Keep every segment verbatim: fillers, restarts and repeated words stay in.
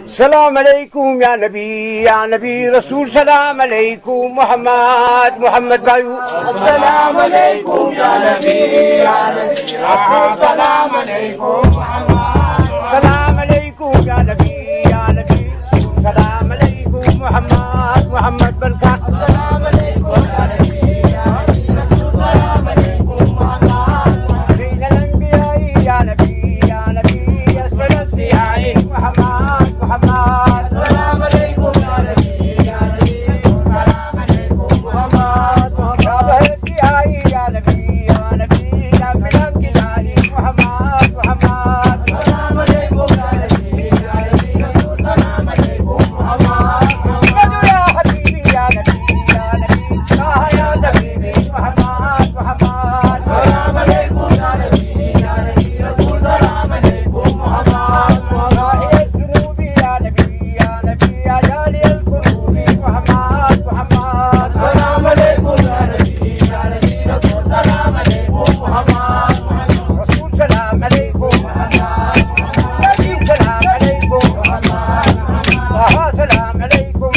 سلام عليكم يا نبي يا نبي رسول سلام عليكم محمد محمد بايو. السلام عليكم يا نبي يا نبي رسول سلام عليكم محمد. سلام عليكم يا نبي يا نبي رسول سلام عليكم محمد محمد بركات. السلام عليكم يا نبي يا نبي رسول سلام عليكم محمد. بين الانبياء يا نبي يا نبي اسال الانبياء محمد محمد. السلام عليكم يا نبي يا نبي رسول سلام عليكم محمد محمد. يا نبي يا نبي يا بالانبياء محمد محمد. السلام عليكم يا نبي يا نبي رسول سلام عليكم محمد محمد يا حبيبي يا نبي يا نبي يا حبيبي محمد محمد. السلام عليكم يا نبي يا نبي رسول سلام عليكم محمد محمد. يا القلوب يا نبي يا نبي يا جالي القلوب محمد محمد. السلام عليكم يا نبي يا نبي رسول سلام عليكم محمد محمد. رسول سلام عليكم محمد نبي سلام عليكم محمد طه سلام عليكم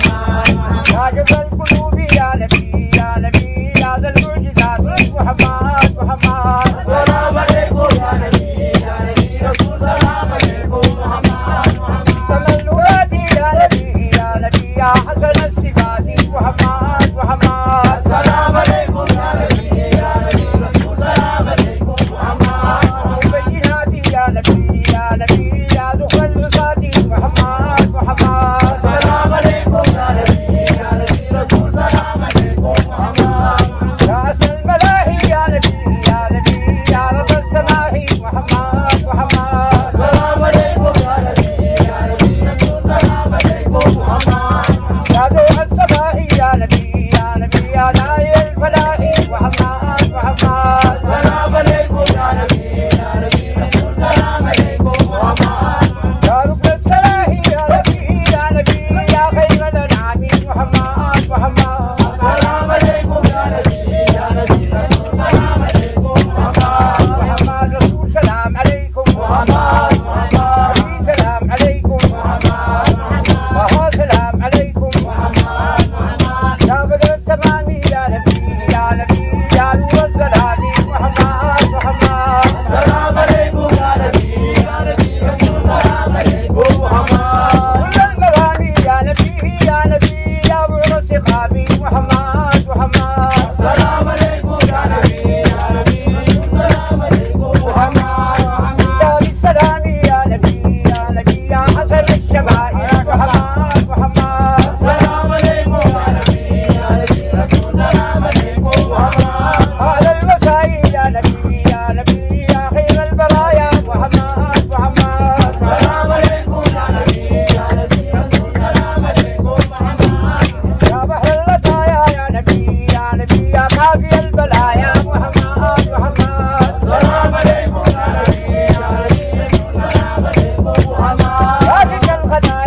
يا جبل القلوب يا نبي يا نبي يا ذا المعجزات محمد محمد. السلام عليكم يا نبي يا نبي رسول سلام عليكم محمد محمد. تمل وادي يا نبي يا نبي يا حسن الصفات محمد محمد. السلام عليكم يا نبي يا نبي رسول سلام عليكم محمد محمد. بينات يا نبي يا نبي يا ذخر العصاة محمد محمد. السلام عليكم يا نبي يا نبي رسول سلام عليكم محمد محمد. يا أسى الملاهي يا نبي يا نبي يا رب السماحي محمد محمد. السلام عليكم يا نبي يا نبي رسول سلام عليكم محمد محمد. يا ذو السماحي يا نبي يا نبي يا داعي الفلاح محمد محمد. السلام عليكم يا نبي يا نبي رسول سلام عليكم محمد محمد. يا رب السلاحي يا نبي يا نبي يا خير الأنعام محمد محمد. السلام عليكم يا نبي يا نبي رسول سلام عليكم محمد محمد رسول سلام عليكم محمد محمد. نبي سلام عليكم محمد محمد. طه سلام عليكم محمد محمد. يا بدر التمام يا نبي يا نبي يا نور الزلال محمد محمد. السلام عليكم يا نبي يا نبي رسول سلام عليكم محمد. كل المغاني يا نبي يا نبي يا بعد السقام محمد محمد. السلام عليكم يا نبي يا نبي رسول سلام عليكم محمد محمد. دار السلام يا نبي يا نبي يا حسن الشمائل محمد محمد. السلام عليكم يا نبي يا نبي رسول سلام عليكم محمد. على المساء يا نبي يا نبي يا خير البرايا محمد محمد. السلام عليكم يا نبي يا نبي رسول سلام عليكم محمد. يا بحر اللطايا يا نبي يا نبي يا كافي البلايا محمد محمد. السلام عليكم يا نبي يا نبي رسول سلام عليكم محمد. راشد الخزايا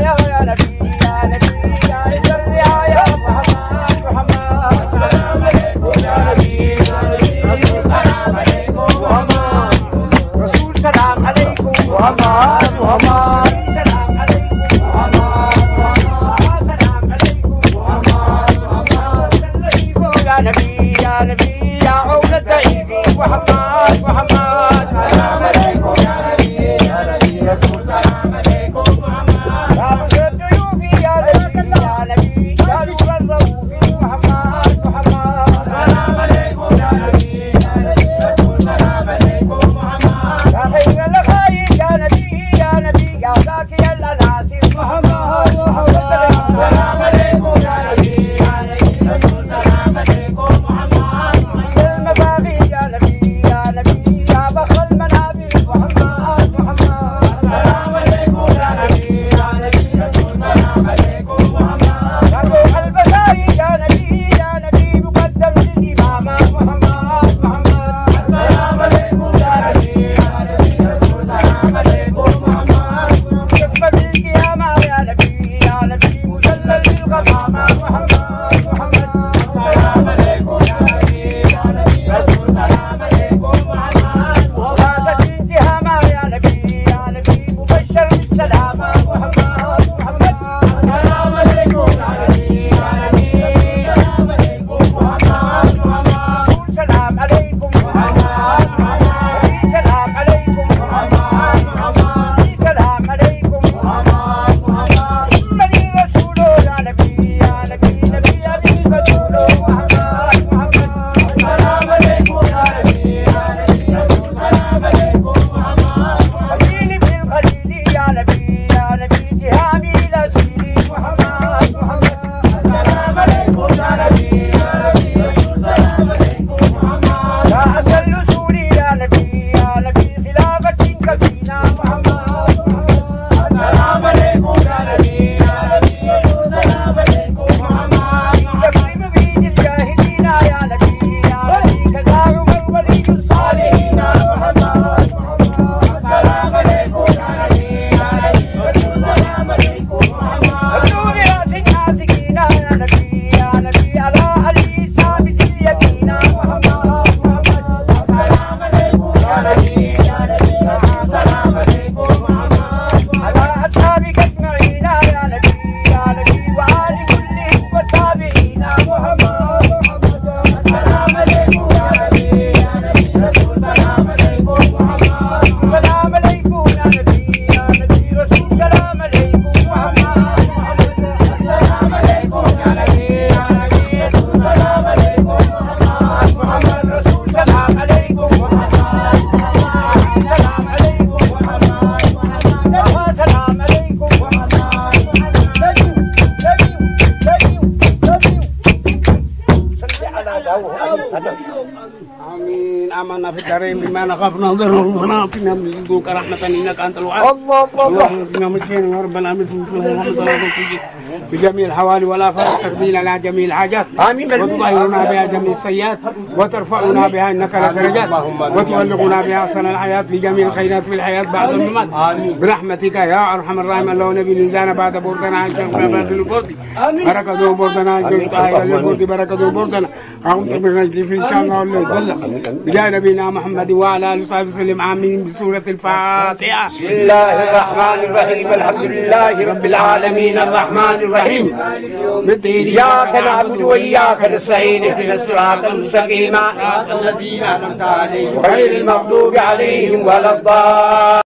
وأصحابك أجمعين يا نبي يا نبي وآل كلهم والتابعين محمد السلام عليكم يا نبي يا نبي رسول سلام عليكم محمد السلام عليكم يا نبي يا نبي رسول سلام عليكم محمد السلام عليكم يا نبي يا نبي رسول سلام عليكم محمد محمد رسول سلام عليكم محمد سلام عليكم محمد محمد سلام عليكم محمد صل على داوود آمين. آمنا في الدارين بما نخاف ننظر ونعطينا من لدنك رحمة إنك أنت الوهاب. الله الله اللهم اجعلنا مجينا يا رب العالمين بجميع الحوالي والآفات تقضينا على جميع الحاجات. آمين. وتطهرنا بها جميع السيئات وترفعنا بها إنك لدرجات وتبلغنا بها أحسن الحياة في جميع الخيرات في الحياة بعد الممات. برحمتك يا أرحم الراحمين. الله نبي نزانا بعد بردنا عن شرقنا بعد البرد. بركة بردنا عن شرقنا البرد بركة بردنا. أعوذ بالله في إن شاء الله والله بجاه نبينا محمد وعلى آله وصحبه وسلم. آمين. بسورة الفاتحة. بسم الله الرحمن الرحيم الحمد لله رب العالمين الرحمن الرحيم إياك نعبد وإياك نستعين اهدنا الصراط المستقيم الذين أنعمت عليهم غير المغضوب عليهم ولا الضالين.